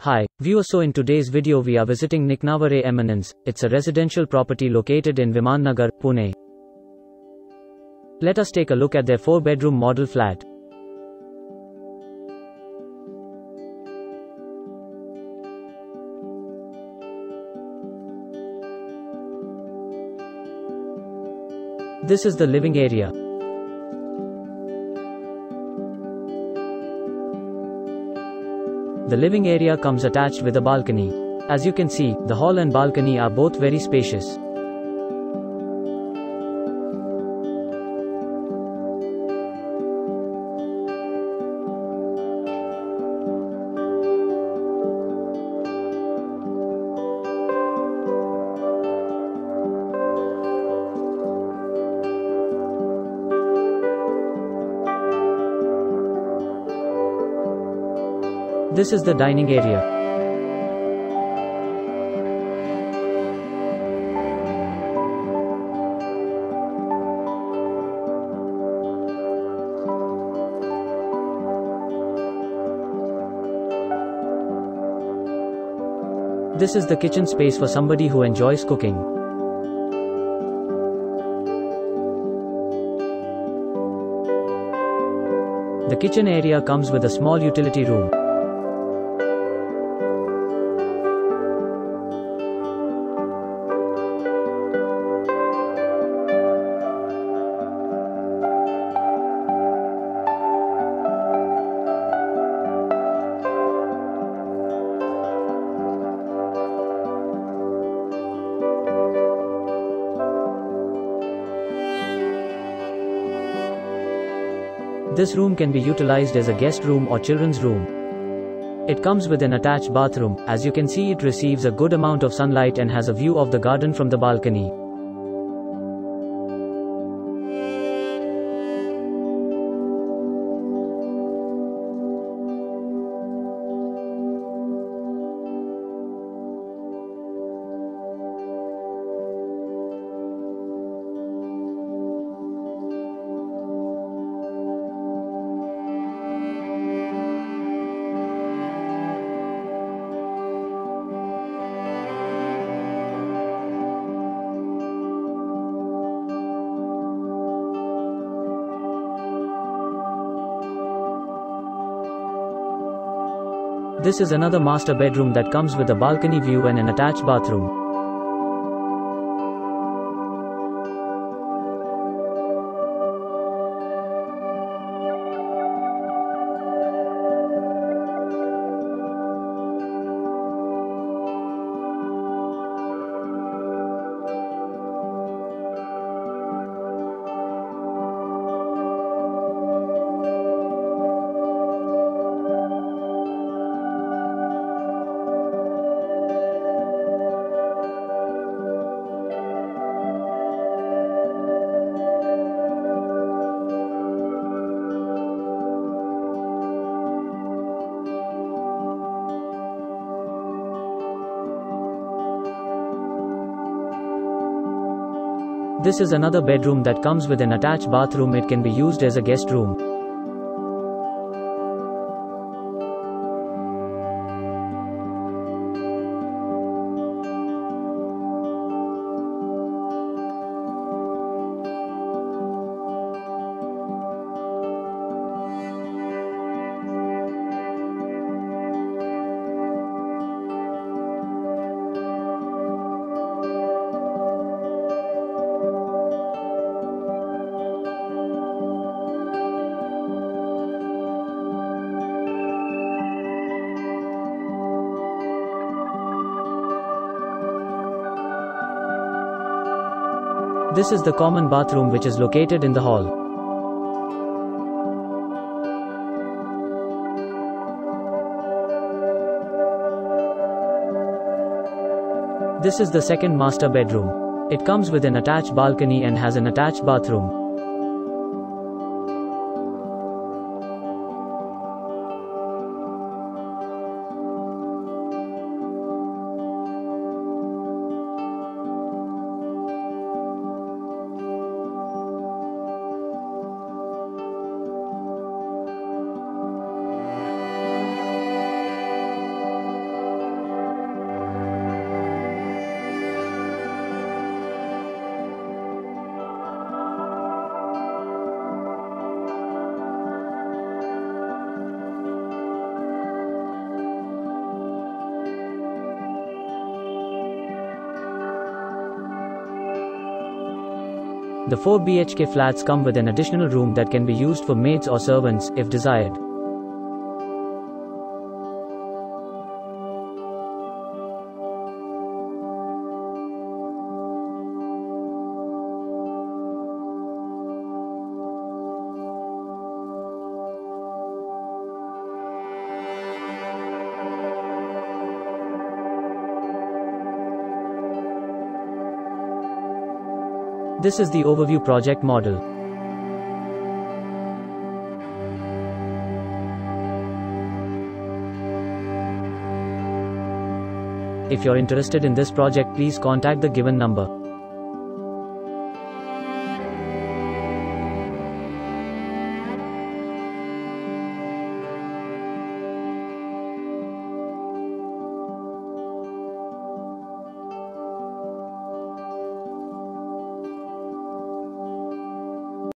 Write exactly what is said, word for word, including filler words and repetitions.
Hi, viewers. So in today's video we are visiting Naiknavare Eminence. It's a residential property located in Viman Nagar, Pune. Let us take a look at their four bedroom model flat. This is the living area. The living area comes attached with a balcony. As you can see, the hall and balcony are both very spacious. This is the dining area. This is the kitchen space for somebody who enjoys cooking. The kitchen area comes with a small utility room. This room can be utilized as a guest room or children's room. It comes with an attached bathroom. As you can see, it receives a good amount of sunlight and has a view of the garden from the balcony. This is another master bedroom that comes with a balcony view and an attached bathroom. This is another bedroom that comes with an attached bathroom. It can be used as a guest room. This is the common bathroom which is located in the hall. This is the second master bedroom. It comes with an attached balcony and has an attached bathroom. The four B H K flats come with an additional room that can be used for maids or servants, if desired. This is the overview project model. If you're interested in this project, please contact the given number.